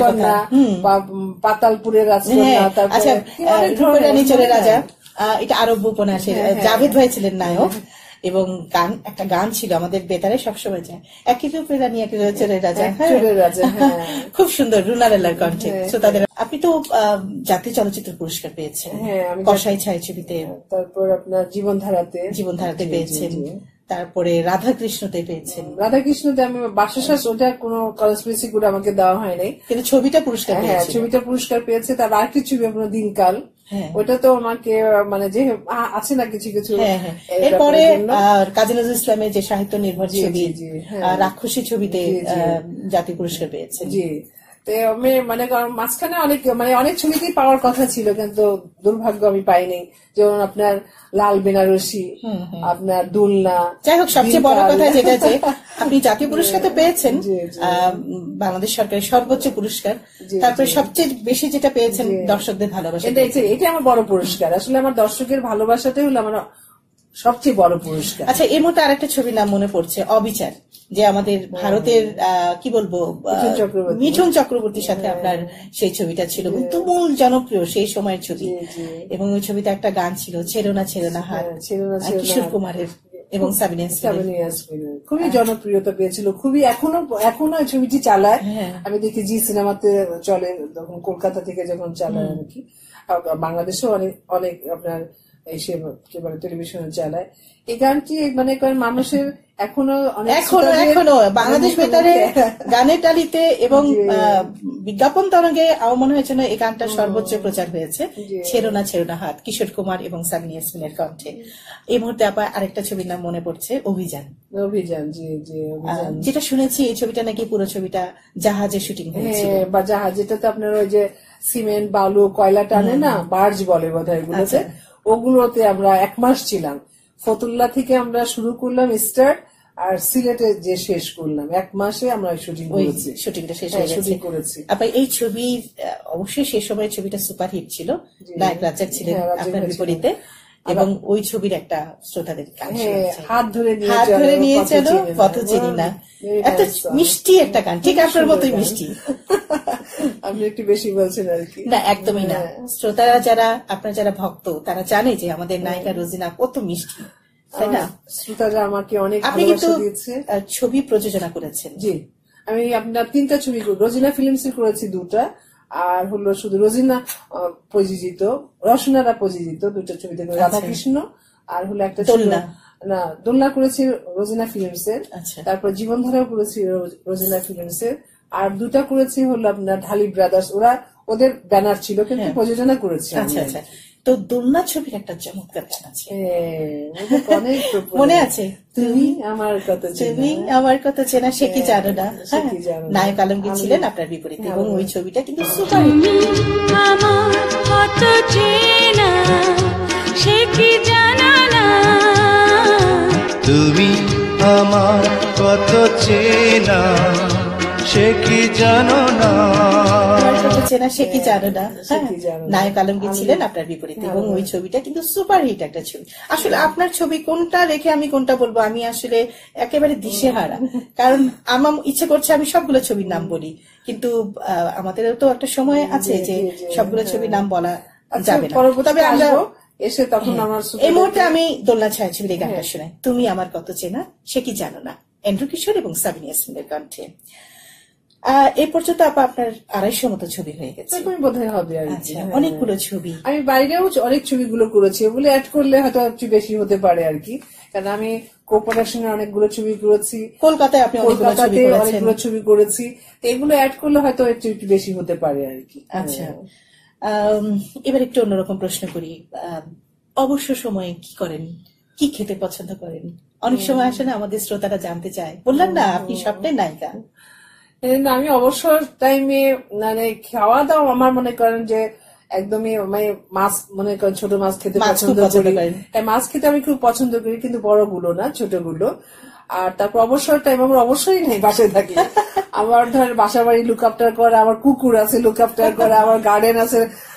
পাতালপুরের রাজকন্যা, আচ্ছা রূপের রানী চোরের রাজা, এটা আরব্য উপন্যাসের, জাভেদ ভাই ছিলেন নায়ক, এবং গান একটা গান ছিল আমাদের বেতারে সবসময় যায়, একই রূপের রানী একই চোরের রাজা, খুব সুন্দর, রুনারেলার কণ্ঠে। তাদের আপনি তো জাতীয় চলচ্চিত্র পুরস্কার পেয়েছেন কসাই ছায়াছবিতে, তারপর আপনার জীবনধারাতে জীবনধারাতে পেয়েছেন, তারপরে রাধাকৃষ্ণতে পেয়েছেন। রাধাকৃষ্ণতে আমি বাসাশ্বাস, ওটা কোনো কনস্পিরেসি করে আমাকে দেওয়া হয় নাই, কিন্তু ছবিটা পুরস্কার হ্যাঁ ছবিটা পুরস্কার পেয়েছে। তার আরেকটি ছবি আপনার দিনকাল, ওটা তো আমাকে মানে যে আছে না কিছু কিছু। এরপরে কাজী নজরুল ইসলামের যে সাহিত্য নির্ভর ছবি রাক্ষসী ছবিতে জাতীয় পুরস্কার পেয়েছেন। জি, তো আমি মানে মাঝখানে অনেক মানে অনেক ছবিতেই পাওয়ার কথা ছিল, কিন্তু দুর্ভাগ্য আমি পাইনি। যেমন আপনার লাল বেনারসি, আপনার দুলনা। যাই হোক, সবচেয়ে বড় কথা যেটা যে আপনি জাতীয় পুরস্কার তো পেয়েছেন, বাংলাদেশ সরকারের সর্বোচ্চ পুরস্কার, তারপরে সবচেয়ে বেশি যেটা পেয়েছেন দর্শকদের ভালোবাসা, এটা আমার বড় পুরস্কার। আসলে আমার দর্শকের ভালোবাসাটাই হলো আমার সবচেয়ে বড় পুরস্কার। আচ্ছা, এর মধ্যে আরেকটা ছবির নাম মনে পড়ছে, অবিচার, যে আমাদের ভারতের কি বলবো মিঠুন চক্রবর্তীর সাথে আপনার সেই ছবিটা ছিল তুমুল জনপ্রিয় সেই সময়ের ছবি, এবং ওই ছবিতে একটা গান ছিল ছেড়ো না ছেড়ো না হাত, কিশোর কুমারের এবং সাবিনা ইয়াসমিনের, খুবই জনপ্রিয়তা পেয়েছিল, খুবই এখনো এখনো এই ছবিটি চালায়। আমি দেখি জি সিনেমাতে চলে, তখন কলকাতা থেকে যখন চালায় আর কি, বাংলাদেশেও অনেক অনেক আপনার এসে কি বলে টেলিভিশনে চালায় এই গানটি। মানে করেন মানুষের এখনো এখনো এখনো বাংলাদেশ বেতারে গানের টালিতে এবং বিজ্ঞাপন তরঙ্গে আমার মনে হয়েছে না এই গানটা সর্বোচ্চ প্রচার হয়েছে, ছেড়ো না ছেড়ো না হাত, কিশোর কুমার এবং সাবিনা ইয়াসমিনের কণ্ঠে। এই মুহূর্তে আবার আরেকটা ছবির নাম মনে পড়ছে, অভিযান। অভিযান, জি জি, যেটা শুনেছি এই ছবিটা নাকি পুরো ছবিটা জাহাজে শুটিং হয়েছে, বা জাহাজ, যেটাতে আপনার ওই যে সিমেন্ট বালু কয়লা টানে না, বার্জ বলে বোধহয় এগুলোতে, ওগুলোতে আমরা এক মাস ছিলাম। ফতুল্লা থেকে আমরা শুরু করলাম স্টার্ট, আর সিলেটে যে শেষ করলাম, এক মাসে আমরা শুটিং করেছি, শুটিংটা শেষ হয়ে শুটিং করেছি। আপনি এই ছবি অবশ্যই সেই সময় ছবিটা সুপারহিট ছিল, নায়ক রাজ্জাক ছিলেন আপনার বিপরীতে, এবং ওই ছবির একটা শ্রোতাদের হাত ধরে হাত ধরে নিয়ে চলো পথ চিনি না, এত মিষ্টি একটা গান, ঠিক আপনার মতোই মিষ্টি। আপনি একটু বেশি বলছেন আর কি। না, একদমই না, শ্রোতারা যারা আপনার যারা ভক্ত তারা জানে যে আমাদের নায়িকা রোজিনা কত মিষ্টি, তাই না? শ্রোতারা আমাকে অনেক আপনি কিন্তু ছবি প্রযোজনা করেছেন। জি, আমি আপনার তিনটা ছবি রোজিনা ফিল্মস করেছি, দুটা, আর হলো শুধু রোজিনা প্রযোজিত, রসনারা প্রযোজিত দুটো ছবিতে, রাধাকৃষ্ণ আর হলো একটা দোলনা, না দোলনা করেছি রোজিনা ফিল্মস এর, তারপর জীবনধারাও করেছি রোজিনা ফিল্মস এর, আর দুটা করেছি হলো আপনার ঢালি ব্রাদার্স, ওরা ওদের ব্যানার ছিল কিন্তু প্রযোজনা করেছি। আচ্ছা আচ্ছা, তো দোলনা ছবির একটা চমৎকার গান আছে, মনে আছে, তুমি আমার কথা তুমি আমার কথা চেনা সে কি জানো না, নায়ক আলমগীর ছিলেন আপনার বিপরীতে, এবং ওই ছবিটা কিন্তু সুপার। সে কি জানো না, তুমি আমার কত চেনা সে কি জানো না, চেনা সে কি জানো না। সে কি জানো না। নায়ক আলমগীর ছিলেন আপনার বিপরীতে এবং ওই ছবিটা কিন্তু সুপারহিট একটা ছবি। আসলে আপনার ছবি কোনটা রেখে আমি কোনটা বলবো আমি আসলে একেবারে দিশেহারা, কারণ আমার ইচ্ছে করছে আমি সবগুলো ছবির নাম বলি, কিন্তু আমাদেরও তো একটা সময় আছে যে সবগুলো ছবির নাম বলা যাবে না। তবে আমরা এসে তখন আমার এই মুহূর্তে আমি দোলনা ছায়াছবির এই গানটা শোনাই, তুমি আমার কত চেনা সে কি জানো না, এন্ড্রু কিশোর এবং সাবিনা ইয়াসমিনের কণ্ঠে। আহ এই পর্যন্ত আপা আপনার আড়াইশো মতো ছবি হয়ে গেছে বোধহয় হবে। আচ্ছা, অনেকগুলো ছবি আমি বাইরেও অনেক ছবিগুলো করেছি, ওগুলো অ্যাড করলে হয়তো একটু বেশি হতে পারে আর কি, কারণ আমি কো প্রোডাকশনে অনেকগুলো ছবি করেছি, কলকাতায় আপনি কলকাতাতে অনেকগুলো ছবি করেছি, তো এগুলো অ্যাড করলে হয়তো একটু একটু বেশি হতে পারে আর কি। আচ্ছা, এবার একটু অন্যরকম প্রশ্ন করি, অবসর সময়ে কি করেন, কি খেতে পছন্দ করেন? অনেক সময় আসে না আমাদের শ্রোতারা জানতে চায়, বললেন না আপনি স্বপ্নের নায়িকা। আমি অবসর টাইমে মানে খাওয়া দাওয়া আমার মনে করেন যে একদমই মানে মাছ মনে করেন ছোট মাছ খেতে পছন্দ করি, মাছ খেতে আমি খুব পছন্দ করি, কিন্তু বড়গুলো না ছোটগুলো। আর তারপর অবসর টাইম আমার অবশ্যই নেই, বাসায় থাকি। আমার ধর বাসা বাড়ি লুক আফটার করা, আমার কুকুর আছে লুক আফটার করা, আমার গার্ডেন আছে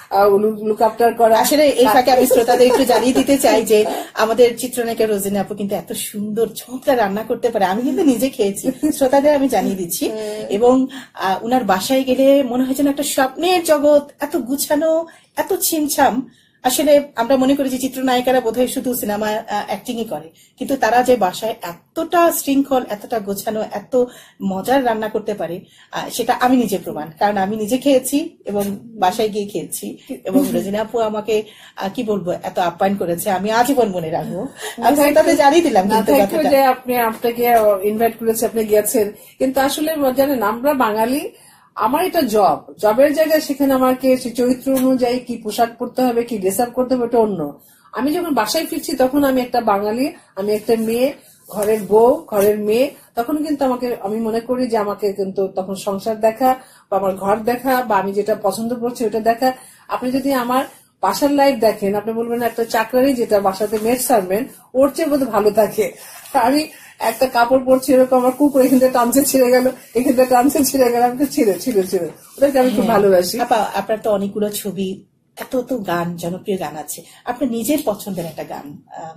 লুক আফটার করা। আসলে এই ফাঁকে আমি শ্রোতাদের একটু জানিয়ে দিতে চাই যে আমাদের চিত্রনায়িকা রোজিনা আপু কিন্তু এত সুন্দর চমৎকার রান্না করতে পারে, আমি কিন্তু নিজে খেয়েছি, শ্রোতাদের আমি জানিয়ে দিচ্ছি। এবং উনার বাসায় গেলে মনে হয় যেন একটা স্বপ্নের জগৎ, এত গুছানো, এত ছিমছাম। আসলে আমরা মনে করি যে চিত্রনায়িকারা বোধহয় শুধু সিনেমা অ্যাক্টিংই করে, কিন্তু তারা যে বাসায় এতটা শৃঙ্খল, এতটা গোছানো, এত মজার রান্না করতে পারে সেটা আমি নিজে প্রমাণ, কারণ আমি নিজে খেয়েছি এবং বাসায় গিয়ে খেয়েছি। এবং রোজিনা আপু আমাকে কি বলবো এত আপ্যায়ন করেছে, আমি আজীবন মনে রাখবো। আমি তাতে জানিয়ে দিলাম কিন্তু যে আপনি আপনাকে ইনভাইট করেছে, আপনি গেছেন, কিন্তু আসলে জানেন আমরা বাঙালি, আমার এটা জব, জবের জায়গায় সেখানে আমাকে চরিত্র অনুযায়ী কি পোশাক পরতে হবে, কি ড্রেস আপ করতে হবে, এটা অন্য। আমি যখন বাসায় ফিরছি তখন আমি একটা বাঙালি, আমি একটা মেয়ে, ঘরের বউ, ঘরের মেয়ে, তখন কিন্তু আমাকে আমি মনে করি যে আমাকে কিন্তু তখন সংসার দেখা বা আমার ঘর দেখা বা আমি যেটা পছন্দ করছি ওটা দেখা। আপনি যদি আমার বাসার লাইফ দেখেন আপনি বলবেন একটা চাকরারি যেটা বাসাতে মেড সার্ভেন্ট ওর চেয়ে বোধ ভালো থাকে। আমি একটা কাপড় পরছি এরকম, আমার কুকুর এখান থেকে টানছে ছিঁড়ে গেল, এখান থেকে টানছে ছিঁড়ে গেল, আমাকে ছিঁড়ে ছিঁড়ে ছিঁড়ে ওটাকে আমি খুব ভালোবাসি। আপনার তো অনেকগুলো ছবি, এত তো গান, জনপ্রিয় গান আছে, আপনার নিজের পছন্দের একটা গান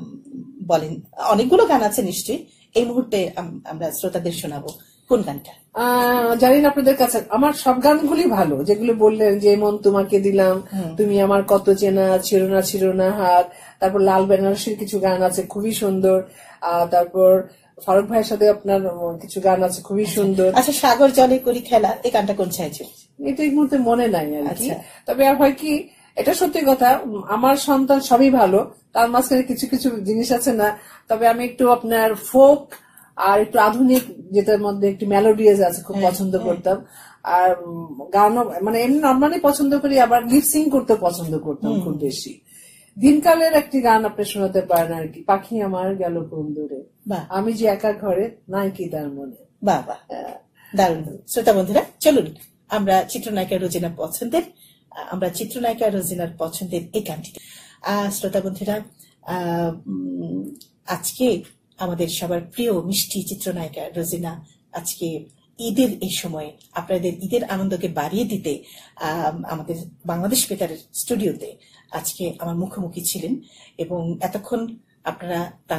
বলেন। অনেকগুলো গান আছে নিশ্চয়ই, এই মুহূর্তে আমরা শ্রোতাদের শোনাবো কোন গানটা? জানি না আপনাদের কাছে, আমার সব গানগুলি ভালো, যেগুলো বললেন যে মন তোমাকে দিলাম, তুমি আমার কত চেনা, ছিল না ছিল না হাত, তারপর লাল বেনারসির কিছু গান আছে খুবই সুন্দর, তারপর ফারুক ভাইয়ের সাথে আপনার কিছু গান আছে খুবই সুন্দর। আচ্ছা, সাগর জলে করি খেলা, এই গানটা কোন চাইছে? এটা এই মুহূর্তে মনে নাই আর কি। তবে আর হয় কি, এটা সত্যি কথা, আমার সন্তান সবই ভালো, তার মাঝখানে কিছু কিছু জিনিস আছে না। তবে আমি একটু আপনার ফোক আর একটু আধুনিক, যেটার মধ্যে একটু মেলোডিয়াস আছে, খুব পছন্দ করতাম। আর গানও মানে এমনি নর্মালি পছন্দ করি, আবার লিপসিং করতে পছন্দ করতাম খুব বেশি। দিনকালের একটি গান আপনি শোনাতে পারেন আর কি, পাখি আমার গেল কোন দূরে, আমি যে একা ঘরে নাই কি তার মনে। বাবা, দারুণ। শ্রোতা বন্ধুরা, চলুন আমরা চিত্রনায়িকা রোজিনা পছন্দের আমরা চিত্রনায়িকা রোজিনার পছন্দের এই গানটি। শ্রোতা বন্ধুরা, আজকে আমাদের সবার প্রিয় মিষ্টি চিত্রনায়িকা রোজিনা আজকে ঈদের এই সময়ে আপনাদের ঈদের আনন্দকে বাড়িয়ে দিতে আমাদের বাংলাদেশ বেতারের স্টুডিওতে আজকে আমার মুখোমুখি ছিলেন এবং এতক্ষণ আপনারা